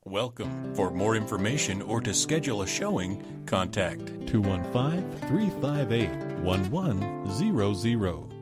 Welcome. For more information or to schedule a showing, contact 215-358-1100.